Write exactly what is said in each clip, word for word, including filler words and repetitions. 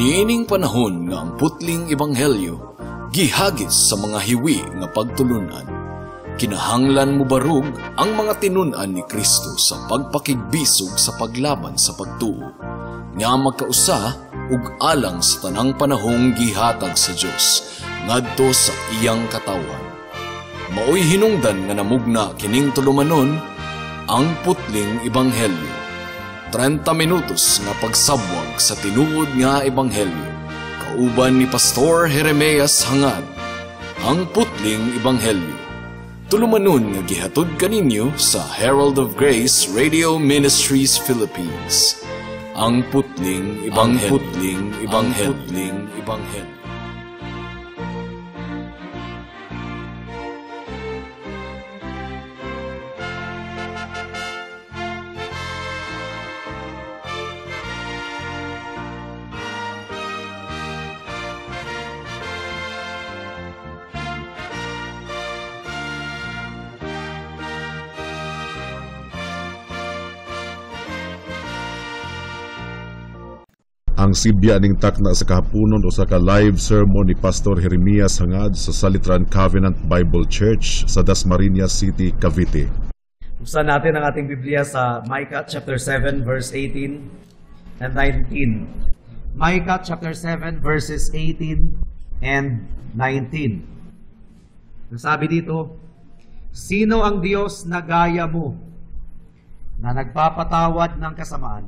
Niining panahon nga ang putling ebanghelyo gihagis sa mga hiwi nga pagtulunan. Kinahanglan mo barug ang mga tinunan ni Kristo sa pagpakigbisog sa paglaban sa pagtuo, nga magkausa ug alang sa tanang panahong gihatag sa Dios ngadto sa iyang katawan. Maoy hinungdan nga namugna kining tulumanon ang putling ebanghelyo. trenta minutos nga pagsabwag sa tinuod nga ebanghelyo kauban ni Pastor Jeremias Hangad. Ang putling ebanghelyo tulumanon nga gihatod kaninyo sa Herald of Grace Radio Ministries Philippines. Ang putling ebanghelyo. Ang putling ebanghelyo. Ang putling ebanghelyo. Ang sibya ning takna sa kahaponon o sa ka-live sermon ni Pastor Jeremias Hangad sa Salitran Covenant Bible Church sa Dasmariñas City, Cavite. Buksan natin ang ating Biblia sa Micah chapter seven verse eighteen and nineteen. Micah chapter seven verses eighteen and nineteen. Sabi dito, sino ang Diyos na gaya mo na nagpapatawad ng kasamaan,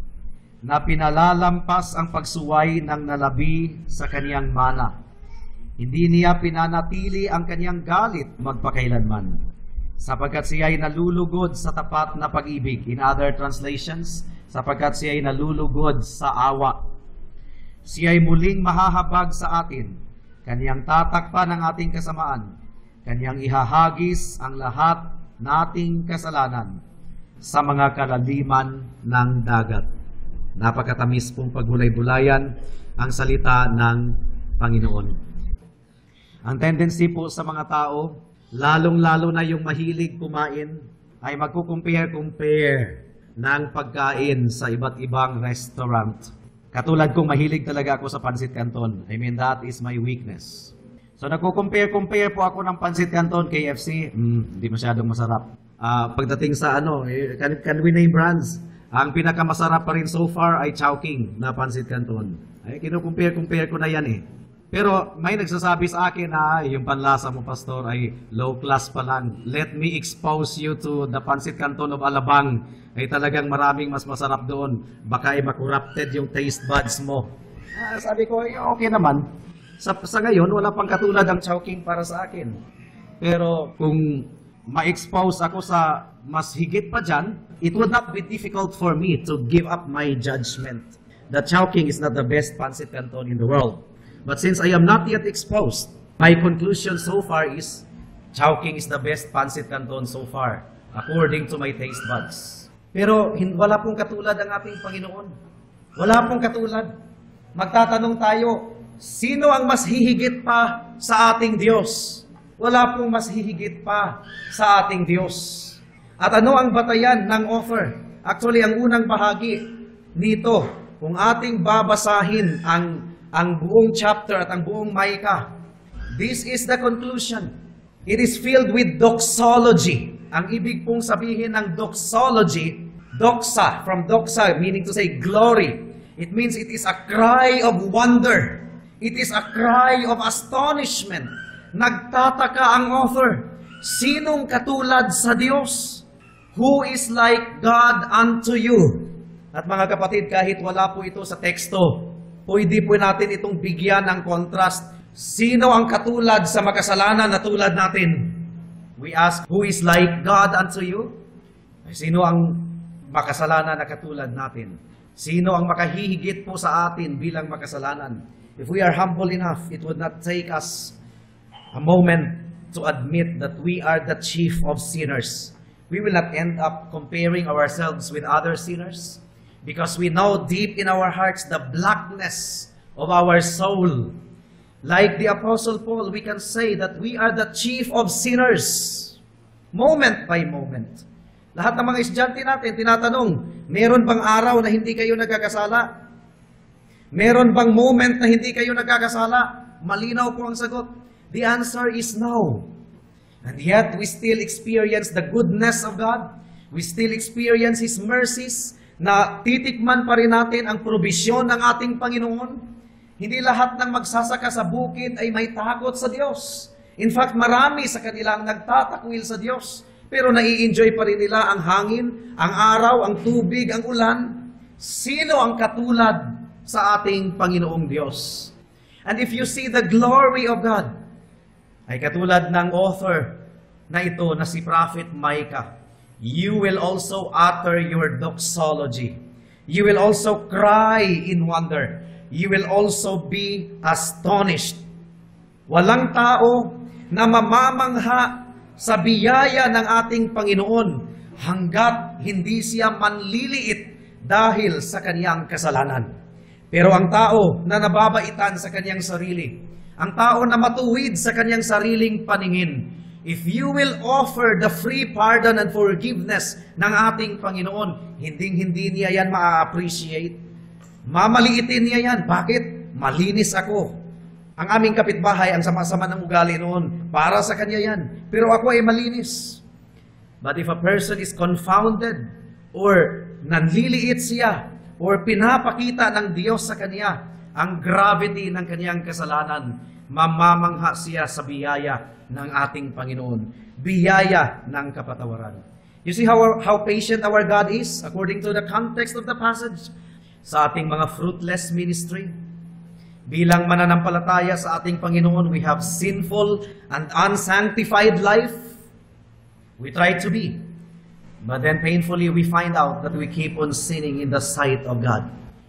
na pinalalampas ang pagsuway ng nalabi sa kaniyang mana? Hindi niya pinanatili ang kaniyang galit magpakailanman, sapagkat siya ay nalulugod sa tapat na pag-ibig. In other translations, sapagkat siya ay nalulugod sa awa. Siya ay muling mahahabag sa atin, kaniyang tatakpan ang ating kasamaan, kaniyang ihahagis ang lahat nating kasalanan sa mga kalaliman ng dagat. Napakatamis pong paghulay-bulayan ang salita ng Panginoon. Ang tendency po sa mga tao, lalong-lalo na yung mahilig kumain, ay magkukumpare-compare ng pagkain sa iba't ibang restaurant. Katulad kong mahilig talaga ako sa Pansit Canton. I mean, that is my weakness. So nagkukumpare-compare po ako ng Pansit Canton, K F C, mm, hindi masyadong masarap. Uh, pagdating sa ano, can, can we name brands? Ang pinakamasarap pa rin so far ay Chowking na Pansit Canton. Ay, kinukumpare-compare ko na yan eh. Pero may nagsasabi sa akin na yung panlasa mo, Pastor, ay low class pa lang. Let me expose you to the Pansit Canton of Alabang. Ay talagang maraming mas masarap doon. Baka ay makorrupted yung taste buds mo. Ah, sabi ko, okay naman. Sa, sa ngayon, wala pang katulad ang Chowking para sa akin. Pero kung ma-expose ako sa mas higit pa dyan, it would not be difficult for me to give up my judgment that Chowking is not the best Pansit Canton in the world. But since I am not yet exposed, my conclusion so far is Chowking is the best Pansit Canton so far, according to my taste buds. Pero wala pong katulad ang ating Panginoon. Wala pong katulad. Magtatanong tayo, sino ang mas hihigit pa sa ating Diyos? Wala pong mas hihigit pa sa ating Diyos. At ano ang batayan ng offer? Actually, ang unang bahagi nito, kung ating babasahin ang, ang buong chapter at ang buong Micah, this is the conclusion. It is filled with doxology. Ang ibig pong sabihin ng doxology, doxa, from doxa, meaning to say glory. It means it is a cry of wonder. It is a cry of astonishment. Nagtataka ang author, sinong katulad sa Diyos? Who is like God unto you? At mga kapatid, kahit wala po ito sa teksto, pwede po natin itong bigyan ng contrast. Sino ang katulad sa makasalanan na tulad natin? We ask, who is like God unto you? Sino ang makasalanan na katulad natin? Sino ang makahihigit po sa atin bilang makasalanan? If we are humble enough, it would not take us a moment to admit that we are the chief of sinners. We will not end up comparing ourselves with other sinners because we know deep in our hearts the blackness of our soul. Like the Apostle Paul, we can say that we are the chief of sinners, moment by moment. Lahat ng mga estudyante natin, tinatanong, meron bang araw na hindi kayo nagkakasala? Meron bang moment na hindi kayo nagkakasala? Malinaw po ang sagot. The answer is no. And yet, we still experience the goodness of God. We still experience His mercies, na titikman pa rin natin ang probisyon ng ating Panginoon. Hindi lahat ng magsasaka sa bukid ay may takot sa Diyos. In fact, marami sa kanilang nagtatakwil sa Diyos. Pero nai-enjoy pa rin nila ang hangin, ang araw, ang tubig, ang ulan. Sino ang katulad sa ating Panginoong Diyos? And if you see the glory of God, ay katulad ng author na ito na si Prophet Micah, you will also utter your doxology. You will also cry in wonder. You will also be astonished. Walang tao na mamamangha sa biyaya ng ating Panginoon hanggat hindi siya manliliit dahil sa kaniyang kasalanan. Pero ang tao na nababaitan sa kaniyang sarili, ang tao na matuwid sa kaniyang sariling paningin, if you will offer the free pardon and forgiveness ng ating Panginoon, hinding-hindi niya yan ma-appreciate. Mamaliitin niya yan. Bakit? Malinis ako. Ang aming kapitbahay, ang sama-sama ng ugali noon, para sa kanya yan. Pero ako ay malinis. But if a person is confounded, or nanliliit siya, or pinapakita ng Diyos sa kanya ang gravity ng kanyang kasalanan, mamamangha siya sa biyaya ng ating Panginoon. Biyaya ng kapatawaran. You see how, how patient our God is according to the context of the passage? Sa ating mga fruitless ministry, bilang mananampalataya sa ating Panginoon, we have sinful and unsanctified life. We try to be. But then painfully we find out that we keep on sinning in the sight of God.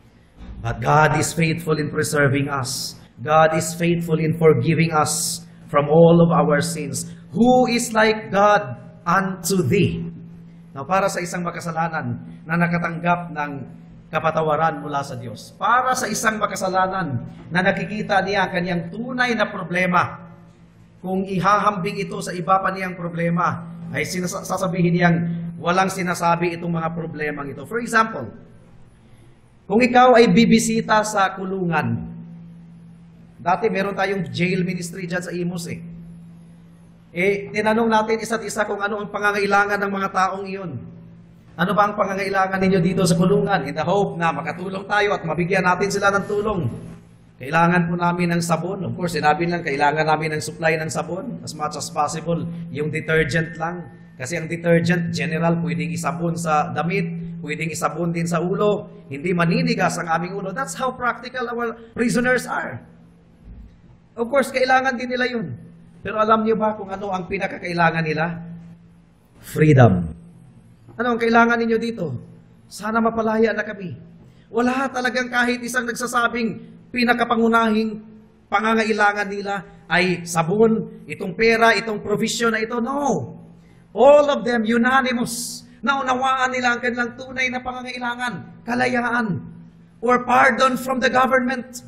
But God is faithful in preserving us. God is faithful in forgiving us from all of our sins. Who is like God unto thee? Now, para sa isang makasalanan na nakatanggap ng kapatawaran mula sa Diyos, para sa isang makasalanan na nakikita niya ang kanyang tunay na problema, kung ihahambing ito sa iba pa niyang problema, ay sinas- sasabihin niyang walang sinasabi itong mga problemang ito. For example, kung ikaw ay bibisita sa kulungan, dati meron tayong jail ministry dyan sa Imus eh. Eh, tinanong natin isa't isa kung ano ang pangangailangan ng mga taong iyon. Ano ba ang pangangailangan ninyo dito sa kulungan? In the hope na makatulong tayo at mabigyan natin sila ng tulong. Kailangan po namin ng sabon. Of course, sinabi lang, kailangan namin ng supply ng sabon. As much as possible, yung detergent lang. Kasi ang detergent, general, pwedeng isabon sa damit, pwedeng isabon din sa ulo, hindi maninigas ang aming ulo. That's how practical our prisoners are. Of course, kailangan din nila yun. Pero alam niyo ba kung ano ang pinakakailangan nila? Freedom. Ano ang kailangan ninyo dito? Sana mapalaya na kami. Wala talagang kahit isang nagsasabing pinakapangunahing pangangailangan nila ay sabon, itong pera, itong provision na ito. No! All of them unanimous. Naunawaan nila ang kanilang tunay na pangangailangan, kalayaan, or pardon from the government.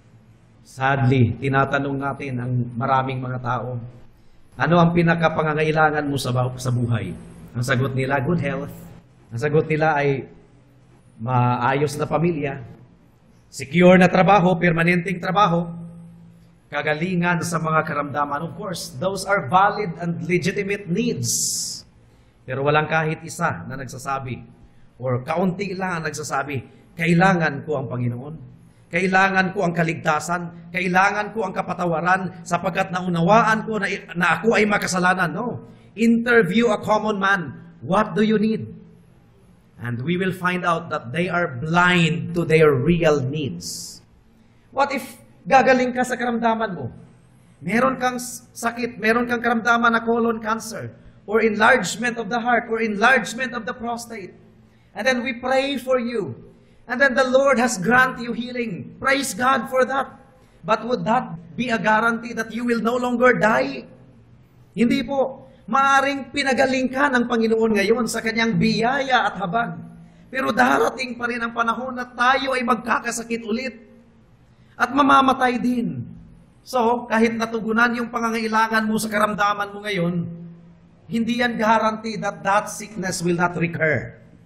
Sadly, tinatanong natin ang maraming mga tao, ano ang pinakapangangailangan mo sa, sa buhay? Ang sagot nila, good health. Ang sagot nila ay maayos na pamilya, secure na trabaho, permanenteng trabaho, kagalingan sa mga karamdaman. Of course, those are valid and legitimate needs. Pero walang kahit isa na nagsasabi, or kaunti lang ang nagsasabi, kailangan ko ang Panginoon. Kailangan ko ang kaligtasan. Kailangan ko ang kapatawaran sapagkat naunawaan ko na, na ako ay makasalanan. No. Interview a common man. What do you need? And we will find out that they are blind to their real needs. What if gagaling ka sa karamdaman mo? Meron kang sakit, meron kang karamdaman na colon cancer, or enlargement of the heart, or enlargement of the prostate. And then we pray for you. And then the Lord has granted you healing. Praise God for that. But would that be a guarantee that you will no longer die? Hindi po. Maaring pinagaling ka ng Panginoon ngayon sa kanyang biyaya at habag. Pero darating pa rin ang panahon na tayo ay magkakasakit ulit. At mamamatay din. So, kahit natugunan yung pangangailangan mo sa karamdaman mo ngayon, hindi yan guarantee that that sickness will not recur.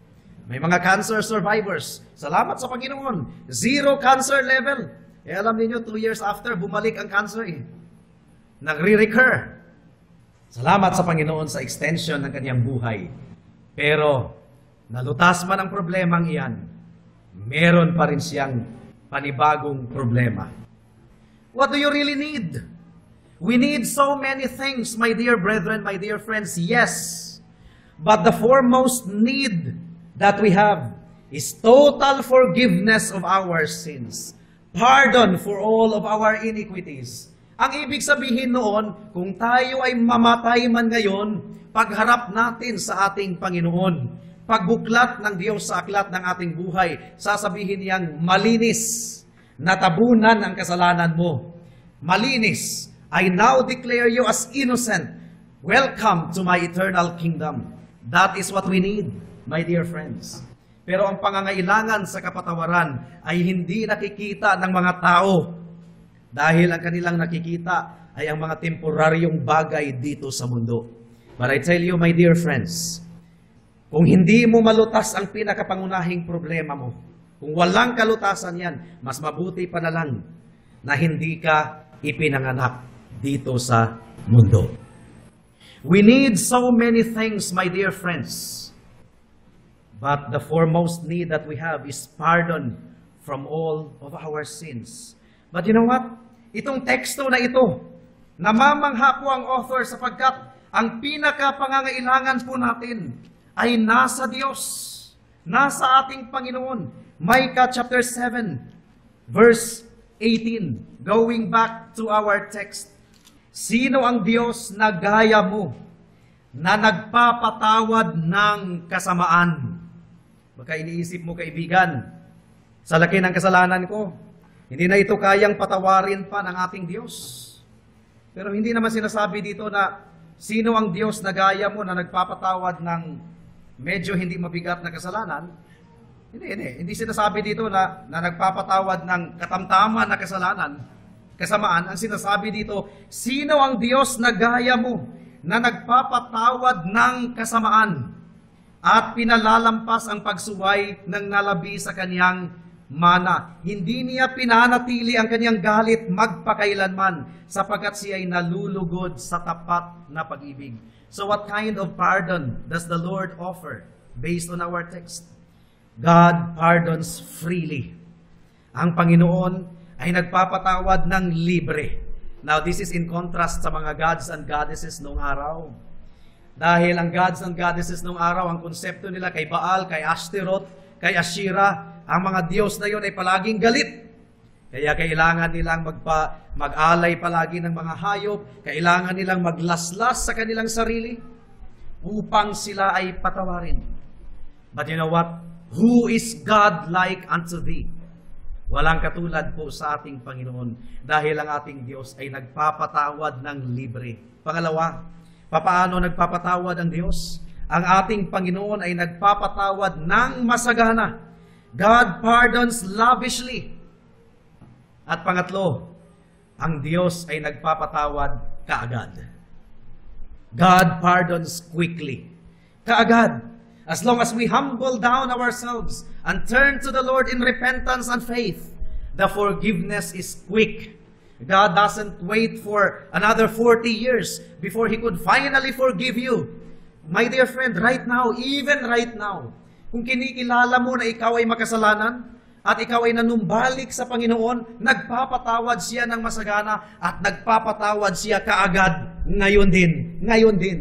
May mga cancer survivors. Salamat sa Panginoon. Zero cancer level. Eh alam niyo, two years after, bumalik ang cancer eh. Nagre-recur. Salamat sa Panginoon sa extension ng kanyang buhay. Pero, nalutas man ang problemang iyan, meron pa rin siyang panibagong problema. What do you really need? We need so many things, my dear brethren, my dear friends, yes. But the foremost need that we have is total forgiveness of our sins. Pardon for all of our iniquities. Ang ibig sabihin noon, kung tayo ay mamatay man ngayon, pagharap natin sa ating Panginoon, pagbuklat ng Diyos sa aklat ng ating buhay, sasabihin niyang malinis, natabunan ang kasalanan mo. Malinis, I now declare you as innocent. Welcome to my eternal kingdom. That is what we need, my dear friends. Pero ang pangangailangan sa kapatawaran ay hindi nakikita ng mga tao dahil ang kanilang nakikita ay ang mga temporaryong bagay dito sa mundo. But I tell you, my dear friends, kung hindi mo malutas ang pinakapangunahing problema mo, kung walang kalutasan yan, mas mabuti pa na lang na hindi ka ipinanganak dito sa mundo. We need so many things, my dear friends. But the foremost need that we have is pardon from all of our sins. But you know what? Itong teksto na ito, namamangha po ang author sapagkat ang pinakapangangailangan po natin ay nasa Diyos, nasa ating Panginoon. Micah chapter seven, verse eighteen. Going back to our text. Sino ang Diyos na gaya mo, na nagpapatawad ng kasamaan? Baka iniisip mo, kaibigan, sa laki ng kasalanan ko, hindi na ito kayang patawarin pa ng ating Diyos. Pero hindi naman sinasabi dito na sino ang Diyos na gaya mo na nagpapatawad ng medyo hindi mabigat na kasalanan. Hindi, hindi. Hindi sinasabi dito na, na nagpapatawad ng katamtaman na kasalanan, kasamaan. Ang sinasabi dito, sino ang Diyos na gaya mo na nagpapatawad ng kasamaan at pinalalampas ang pagsuway ng nalabi sa kaniyang mana. Hindi niya pinanatili ang kaniyang galit magpakailanman sapagkat siya ay nalulugod sa tapat na pag-ibig. So what kind of pardon does the Lord offer based on our text? God pardons freely. Ang Panginoon ay nagpapatawad ng libre. Now this is in contrast sa mga gods and goddesses noong araw. Dahil ang gods and goddesses noong araw, ang konsepto nila kay Baal, kay Ashtaroth, kay Ashira, ang mga Diyos na yun ay palaging galit. Kaya kailangan nilang magpa, mag-alay palagi ng mga hayop, kailangan nilang maglaslas sa kanilang sarili upang sila ay patawarin. But you know what? Who is God like unto thee? Walang katulad po sa ating Panginoon dahil ang ating Diyos ay nagpapatawad ng libre. Pangalawa, papaano nagpapatawad ang Diyos? Ang ating Panginoon ay nagpapatawad ng masagana. God pardons lavishly. At pangatlo, ang Diyos ay nagpapatawad kaagad. God pardons quickly. Kaagad. As long as we humble down ourselves and turn to the Lord in repentance and faith, the forgiveness is quick. God doesn't wait for another forty years before He could finally forgive you. My dear friend, right now, even right now, kung kinikilala mo na ikaw ay makasalanan at ikaw ay nanumbalik sa Panginoon, nagpapatawad siya ng masagana at nagpapatawad siya kaagad ngayon din. Ngayon din.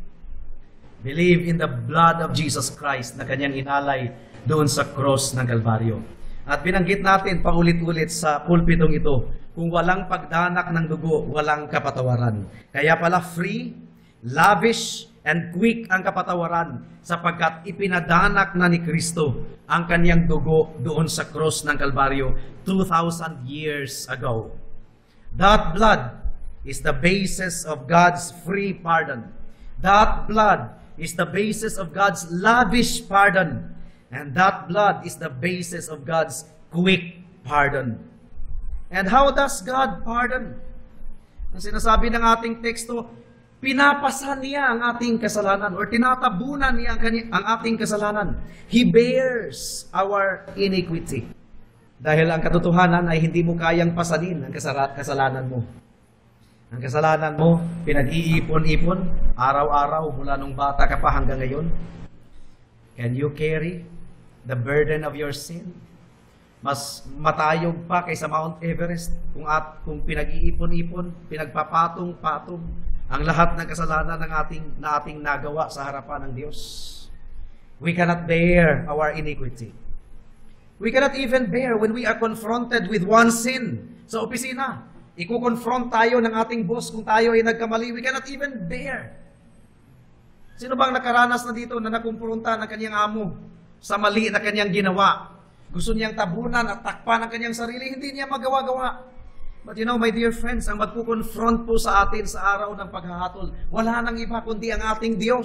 Believe in the blood of Jesus Christ na kanyang inalay doon sa cross ng Kalbaryo. At binanggit natin paulit-ulit sa pulpitong ito, kung walang pagdanak ng dugo, walang kapatawaran. Kaya pala free, lavish, and quick ang kapatawaran sapagkat ipinadanak na ni Kristo ang kanyang dugo doon sa cross ng Kalbaryo two thousand years ago. That blood is the basis of God's free pardon. That blood is the basis of God's lavish pardon. And that blood is the basis of God's quick pardon. And how does God pardon? Ang sinasabi ng ating teksto, Pinapasan niya ang ating kasalanan or tinatabunan niya ang, kanya, ang ating kasalanan. He bears our iniquity. Dahil ang katotohanan ay hindi mo kayang pasanin ang kasalanan mo. Ang kasalanan mo, pinag-iipon-ipon, araw-araw mula nung bata ka pa hanggang ngayon. Can you carry the burden of your sin? Mas matayog pa kaysa Mount Everest kung, at, kung pinag-iipon-ipon, pinagpapatong-patong ang lahat ng kasalanan ng ating, na ating nagawa sa harapan ng Diyos. We cannot bear our iniquity. We cannot even bear when we are confronted with one sin. Sa opisina, iko-confront tayo ng ating boss kung tayo ay nagkamali. We cannot even bear. Sino bang nakaranas na dito na nakumpronta ng kanyang amo sa mali na kanyang ginawa? Gusto niyang tabunan at takpan ang kanyang sarili, hindi niya magawa-gawa. But you know, my dear friends, ang magkukonfront po sa atin sa araw ng paghahatol, wala nang iba kundi ang ating Diyos.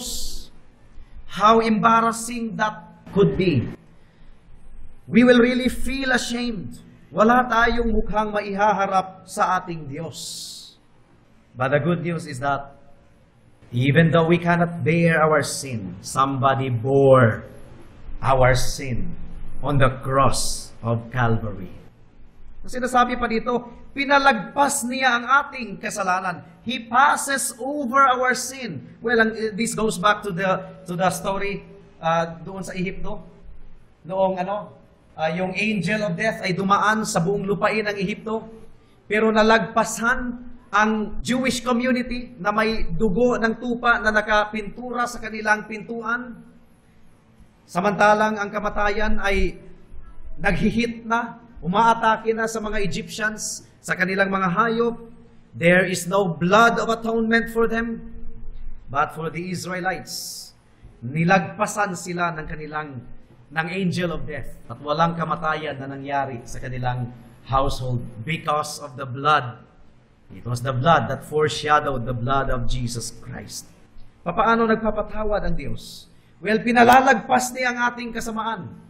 How embarrassing that could be. We will really feel ashamed. Wala tayong mukhang maihaharap sa ating Diyos. But the good news is that even though we cannot bear our sin, somebody bore our sin on the cross of Calvary. Ang sinasabi pa dito, pinalagpas niya ang ating kasalanan. He passes over our sin. Well, this goes back to the to the story uh, doon sa Ehipto. Noong ano, uh, yung angel of death ay dumaan sa buong lupain ng Ehipto. Pero nalagpasan ang Jewish community na may dugo ng tupa na nakapintura sa kanilang pintuan. Samantalang ang kamatayan ay naghihit na, umaatake na sa mga Egyptians, sa kanilang mga hayop. There is no blood of atonement for them. But for the Israelites, nilagpasan sila ng kanilang, ng angel of death. At walang kamatayan na nangyari sa kanilang household because of the blood. It was the blood that foreshadowed the blood of Jesus Christ. Papaano nagpapatawad ang Diyos? Well, pinalalagpas niya ang ating kasamaan.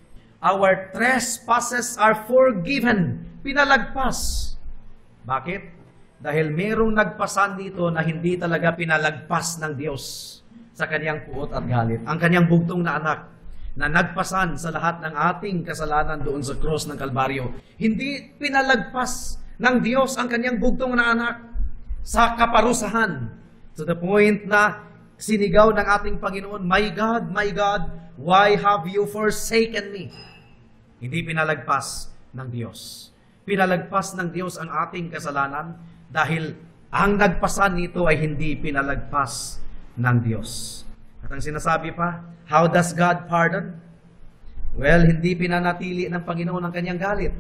Our trespasses are forgiven. Pinalagpas. Bakit? Dahil merong nagpasan dito na hindi talaga pinalagpas ng Diyos sa kanyang puot at galit. Ang kanyang bugtong na anak na nagpasan sa lahat ng ating kasalanan doon sa cross ng Kalbaryo. Hindi pinalagpas ng Diyos ang kanyang bugtong na anak sa kaparusahan. To the point na sinigaw ng ating Panginoon, My God, my God, why have you forsaken me? Hindi pinalagpas ng Diyos. Pinalagpas ng Diyos ang ating kasalanan dahil ang nagpasan nito ay hindi pinalagpas ng Diyos. At ang sinasabi pa, how does God pardon? Well, hindi pinanatili ng Panginoon ang kanyang galit.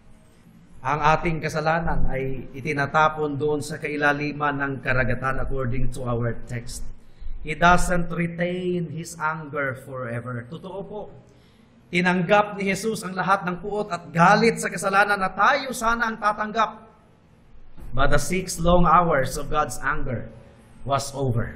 Ang ating kasalanan ay itinatapon doon sa kailaliman ng karagatan according to our text. He doesn't retain His anger forever. Totoo po. Tinanggap ni Jesus ang lahat ng puot at galit sa kasalanan na tayo sana ang tatanggap. But the six long hours of God's anger was over.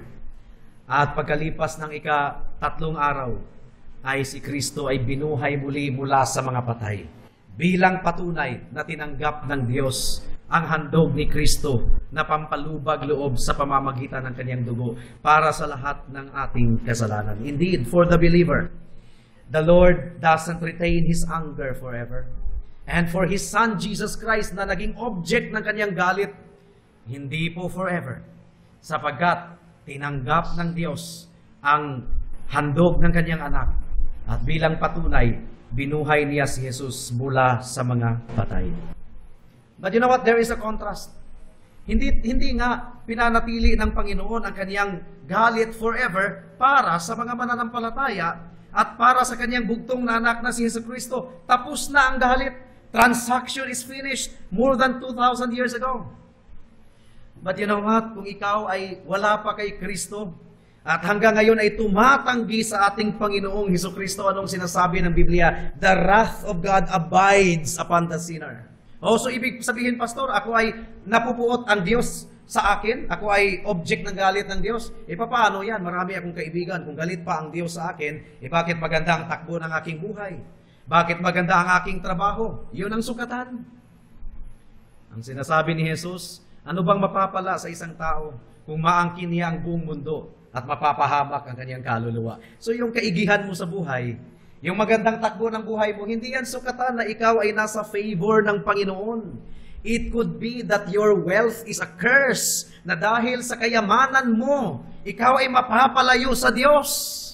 At pagkalipas ng ika-tatlong araw, ay si Kristo ay binuhay muli mula sa mga patay. Bilang patunay na tinanggap ng Diyos ang handog ni Kristo na pampalubag loob sa pamamagitan ng kanyang dugo para sa lahat ng ating kasalanan. Indeed, for the believer, the Lord doesn't retain His anger forever. And for His Son, Jesus Christ, na naging object ng kanyang galit, hindi po forever. Sapagkat tinanggap ng Diyos ang handog ng kanyang anak. At bilang patunay, binuhay niya si Jesus mula sa mga patay. But you know what? There is a contrast. Hindi, hindi nga pinanatili ng Panginoon ang kanyang galit forever para sa mga mananampalataya at para sa kanyang bugtong na anak na si Jesucristo. Tapos na ang galit. Transaction is finished more than two thousand years ago. But you know what? Kung ikaw ay wala pa kay Kristo at hanggang ngayon ay tumatanggi sa ating Panginoong Jesucristo, anong sinasabi ng Biblia? The wrath of God abides upon the sinner. O, so ibig sabihin, Pastor, ako ay napupuot ang Diyos sa akin? Ako ay object ng galit ng Diyos? E paano yan? Marami akong kaibigan. Kung galit pa ang Diyos sa akin, e bakit maganda ang takbo ng aking buhay? Bakit maganda ang aking trabaho? Yun ang sukatan. Ang sinasabi ni Jesus, ano bang mapapala sa isang tao kung maangkin niya ang buong mundo at mapapahamak ang kanyang kaluluwa. So yung kaigihan mo sa buhay, yung magandang takbo ng buhay mo, hindi yan sukatan na ikaw ay nasa favor ng Panginoon. It could be that your wealth is a curse na dahil sa kayamanan mo, ikaw ay mapapalayo sa Diyos.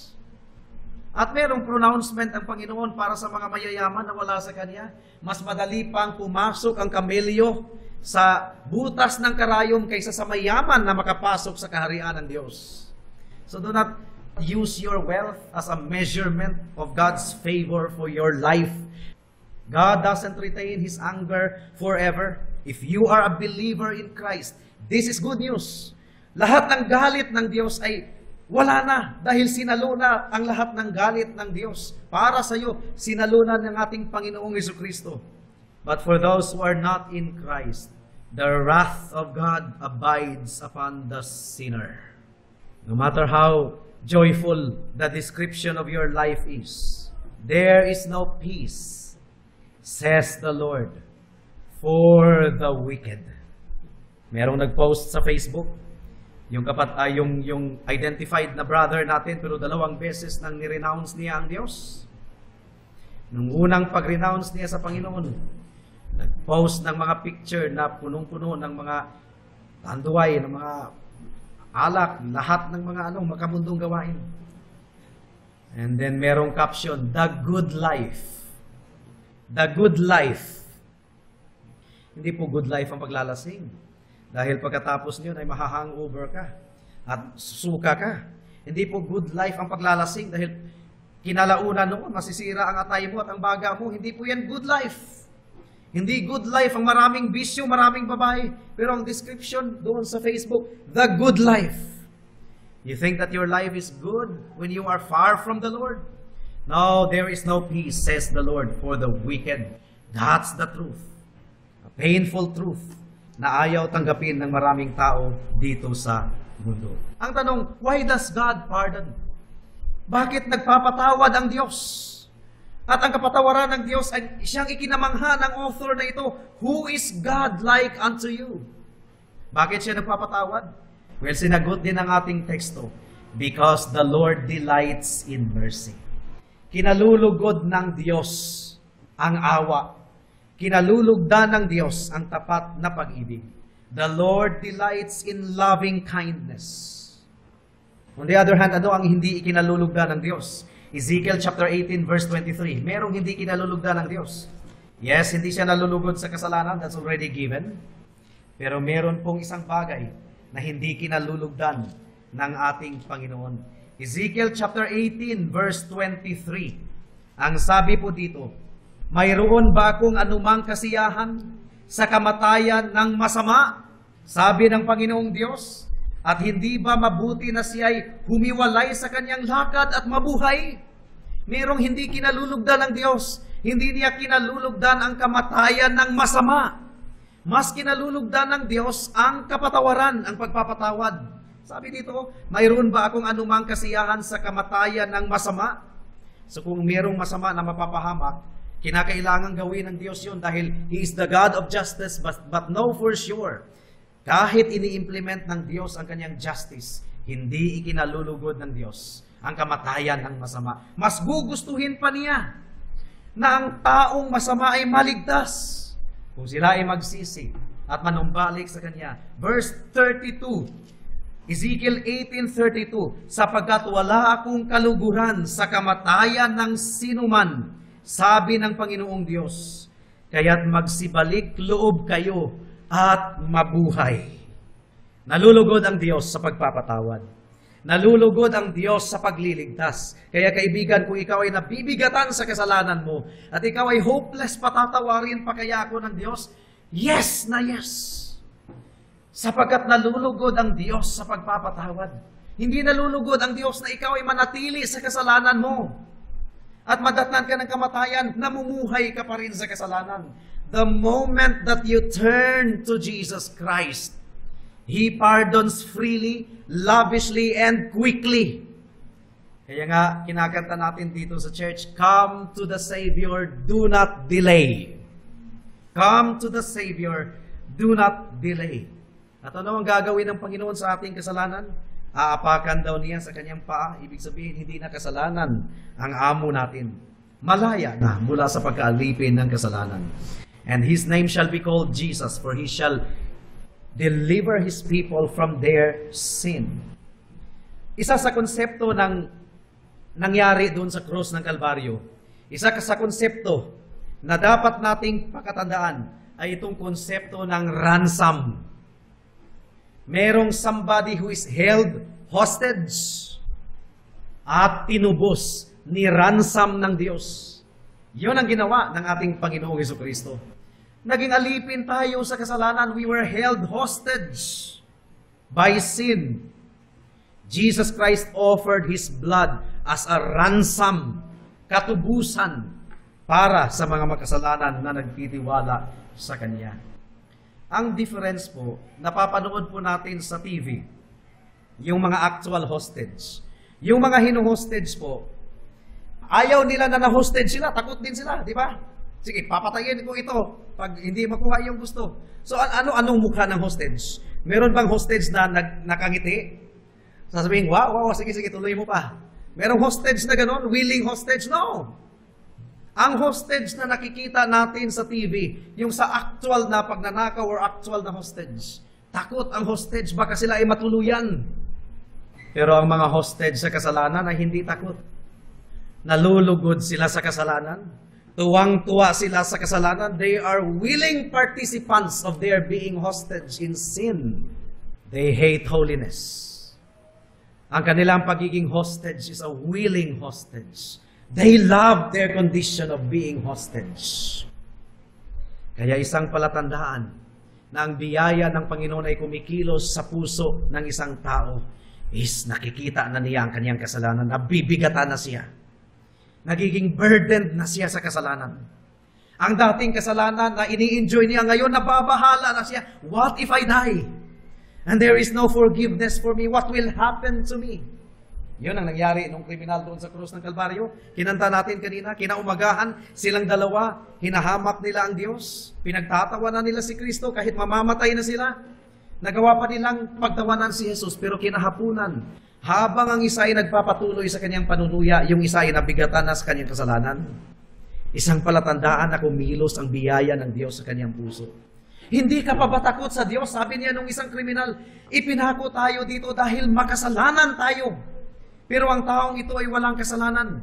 At merong pronouncement ang Panginoon para sa mga mayayaman na wala sa Kanya. Mas madali pang pumasok ang kamelyo sa butas ng karayom kaysa sa mayaman na makapasok sa kaharian ng Diyos. So do not use your wealth as a measurement of God's favor for your life. God doesn't retain His anger forever. If you are a believer in Christ, this is good news. Lahat ng galit ng Diyos ay wala na dahil sinalo na ang lahat ng galit ng Diyos. Para sa iyo, sinalo na ng ating Panginoong Jesucristo. But for those who are not in Christ, the wrath of God abides upon the sinner. No matter how joyful the description of your life is, there is no peace, says the Lord, for the wicked. Merong nag-post sa Facebook, yung kapat uh, yung yung identified na brother natin, pero dalawang beses nang ni-renounce niya ang Diyos. Nung unang pag-renounce niya sa Panginoon, nag-post ng mga picture na punong-puno ng mga tanduay, ng mga alak, lahat ng mga ano, makamundong gawain. And then merong caption, the good life. The good life. Hindi po good life ang paglalasing. Dahil pagkatapos niyon ay mahahangover ka at susuka ka. Hindi po good life ang paglalasing dahil kinalaunan noon, masisira ang atay mo at ang baga mo. Hindi po yan good life. Hindi good life ang maraming bisyo, maraming babae. Pero ang description doon sa Facebook, the good life. You think that your life is good when you are far from the Lord? No, there is no peace, says the Lord, for the wicked. That's the truth. A painful truth na ayaw tanggapin ng maraming tao dito sa mundo. Ang tanong, why does God pardon? Bakit nagpapatawad ang Diyos? At ang kapatawaran ng Diyos ay siyang ikinamangha ng author na ito, who is God like unto you? Bakit siya nagpapatawad? Well, sinagot din ang ating teksto, because the Lord delights in mercy. Kinalulugod ng Diyos ang awa. Kinalulugdan ng Diyos ang tapat na pag-ibig. The Lord delights in loving kindness. On the other hand, ano ang hindi ikinalulugdan ng Diyos? Ezekiel chapter eighteen verse twenty-three. Merong hindi kinalulugdan ng Diyos. Yes, hindi siya nalulugod sa kasalanan. That's already given. Pero meron pong isang bagay na hindi kinalulugdan ng ating Panginoon. Ezekiel chapter eighteen verse twenty-three. Ang sabi po dito, mayroon ba akong anumang kasiyahan sa kamatayan ng masama? Sabi ng Panginoong Diyos, at hindi ba mabuti na siya'y humiwalay sa kanyang lakad at mabuhay? Merong hindi kinalulugdan ng Diyos. Hindi niya kinalulugdan ang kamatayan ng masama. Mas kinalulugdan ng Diyos ang kapatawaran, ang pagpapatawad. Sabi dito, mayroon ba akong anumang kasiyahan sa kamatayan ng masama? So kung merong masama na mapapahamak, kinakailangan gawin ng Diyos yun dahil He is the God of justice, but, but know for sure, kahit ini-implement ng Diyos ang kanyang justice, hindi ikinalulugod ng Diyos ang kamatayan ng masama. Mas gugustuhin pa niya na ang taong masama ay maligtas kung sila ay magsisi at manumbalik sa Kanya. Verse thirty-two, Ezekiel eighteen thirty-two, sapagkat wala akong kaluguran sa kamatayan ng sinuman, sabi ng Panginoong Diyos, kaya't magsibalik loob kayo at mabuhay. Nalulugod ang Diyos sa pagpapatawad. Nalulugod ang Diyos sa pagliligtas. Kaya kaibigan, kung ikaw ay nabibigatan sa kasalanan mo, at ikaw ay hopeless, patatawarin pa kaya ako ng Diyos? Yes na yes. Sapagkat nalulugod ang Diyos sa pagpapatawad. Hindi nalulugod ang Diyos na ikaw ay manatili sa kasalanan mo. At madatnan ka ng kamatayan, namumuhay ka pa rin sa kasalanan. The moment that you turn to Jesus Christ, He pardons freely, lavishly, and quickly. Kaya nga, kinakanta natin dito sa church, come to the Savior, do not delay. Come to the Savior, do not delay. At ano ang gagawin ng Panginoon sa ating kasalanan? Aapakan daw niya sa kanyang paa. Ibig sabihin, hindi na kasalanan ang amo natin. Malaya na mula sa pagkaalipin ng kasalanan. And His name shall be called Jesus, for He shall deliver His people from their sin. Isa sa konsepto ng nangyari doon sa krus ng Kalbaryo, isa sa konsepto na dapat nating pakatandaan ay itong konsepto ng ransom. Merong somebody who is held hostage at tinubos ni ransom ng Diyos. Yun ang ginawa ng ating Panginoong Jesucristo. Naging alipin tayo sa kasalanan. We were held hostage by sin. Jesus Christ offered His blood as a ransom, katubusan, para sa mga makasalanan na nagtitiwala sa Kanya. Ang difference po, napapanood po natin sa T V, yung mga actual hostage. Yung mga hino-hostage po, ayaw nila na na-hostage sila, takot din sila, di ba? Sige, papatayin ko ito pag hindi makuha yung gusto. So, ano-anong mukha ng hostage? Meron bang hostage na nag nakangiti? Sasabihin, wow, wow, sige, sige, tuloy mo pa. Merong hostage na gano'n? Willing hostage? No. Ang hostage na nakikita natin sa T V, yung sa actual na pagnanakaw or actual na hostage. Takot ang hostage, baka sila ay matuluyan. Pero ang mga hostage sa kasalanan ay hindi takot. Nalulugod sila sa kasalanan. Tuwang-tuwa sila sa kasalanan. They are willing participants of their being hostage in sin. They hate holiness. Ang kanilang pagiging hostage is a willing hostage. They love their condition of being hostage. Kaya isang palatandaan na ang biyaya ng Panginoon ay kumikilos sa puso ng isang tao is nakikita na niya ang kanyang kasalanan, nabibigatan na siya. Nagiging burdened na siya sa kasalanan. Ang dating kasalanan na ini-enjoy niya ngayon, nababahala na siya. What if I die? And there is no forgiveness for me. What will happen to me? Yun ang nangyari nung kriminal doon sa krus ng Kalbaryo. Kinanta natin kanina, kinaumagahan, silang dalawa, hinahamak nila ang Diyos. Pinagtatawanan nila si Kristo kahit mamamatay na sila. Nagawa pa nilang pagtawanan si Jesus, pero kinahapunan. Habang ang isa ay nagpapatuloy sa kanyang panunuya, yung isa ay nabigatan na sa kanyang kasalanan. Isang palatandaan na kumilos ang biyaya ng Diyos sa kanyang puso. Hindi ka pa ba takot sa Diyos? Sabi niya nung isang kriminal, ipinako tayo dito dahil makasalanan tayo. Pero ang taong ito ay walang kasalanan.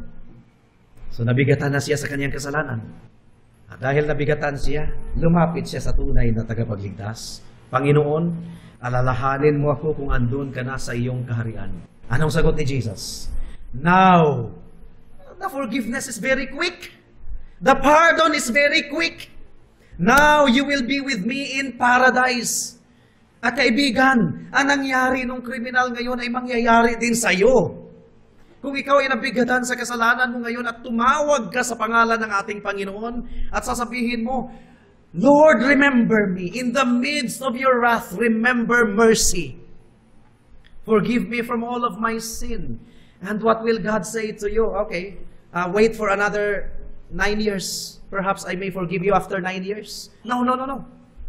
So nabigatan na siya sa kanyang kasalanan. At dahil nabigatan siya, lumapit siya sa tunay na tagapagligtas. Panginoon, alalahanin mo ako kung andun ka na sa iyong kaharian. Anong sagot ni Jesus? Now, the forgiveness is very quick. The pardon is very quick. Now you will be with me in paradise. At kaibigan, ang nangyari nung kriminal ngayon ay mangyayari din sa iyo. Kung ikaw ay nabigatan sa kasalanan mo ngayon at tumawag ka sa pangalan ng ating Panginoon at sasabihin mo, Lord, remember me. In the midst of your wrath, remember mercy. Forgive me from all of my sin. And what will God say to you? Okay, uh, wait for another nine years. Perhaps I may forgive you after nine years. No, no, no, no.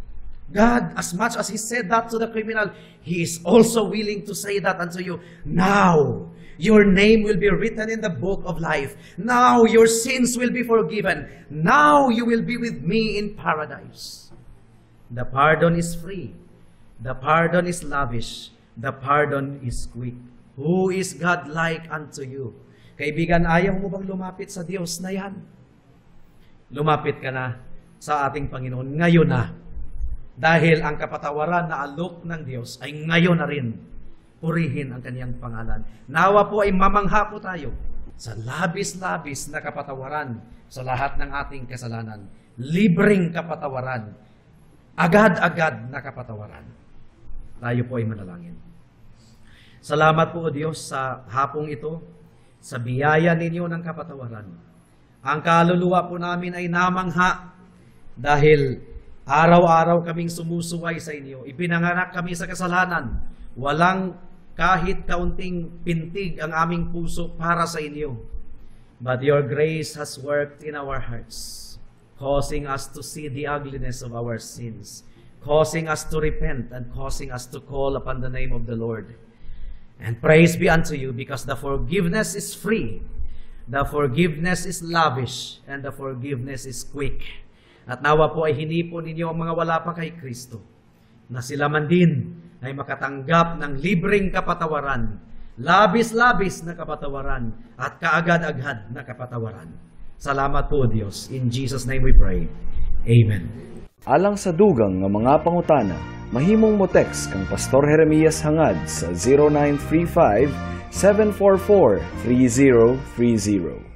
God, as much as He said that to the criminal, He is also willing to say that unto you. Now, your name will be written in the book of life. Now, your sins will be forgiven. Now, you will be with me in paradise. The pardon is free. The pardon is lavish. The pardon is quick. Who is God like unto you? Kaibigan, ayaw mo bang lumapit sa Diyos na yan? Lumapit ka na sa ating Panginoon ngayon na. Dahil ang kapatawaran na alok ng Diyos ay ngayon na rin. Purihin ang kanyang pangalan. Nawa po ay mamangha po tayo sa labis-labis na kapatawaran sa lahat ng ating kasalanan. Libreng kapatawaran. Agad-agad na kapatawaran. Tayo po ay manalangin. Salamat po o Diyos sa hapong ito, sa biyaya ninyo ng kapatawaran. Ang kaluluwa po namin ay namangha dahil araw-araw kaming sumusuway sa inyo. Ipinanganak kami sa kasalanan. Walang kahit kaunting pintig ang aming puso para sa inyo. But your grace has worked in our hearts, causing us to see the ugliness of our sins, causing us to repent and causing us to call upon the name of the Lord. And praise be unto you, because the forgiveness is free, the forgiveness is lavish, and the forgiveness is quick. At nawa po ay hinipon ninyo ang mga wala pa kay Kristo, na sila man din ay makatanggap ng libreng kapatawaran, labis-labis na kapatawaran, at kaagad-agad na kapatawaran. Salamat po, Diyos. In Jesus' name we pray. Amen. Alang sa dugang nga mga pangutana, mahimong mo text kang Pastor Jeremias hangad sa zero nine three five, seven four four, three zero three zero.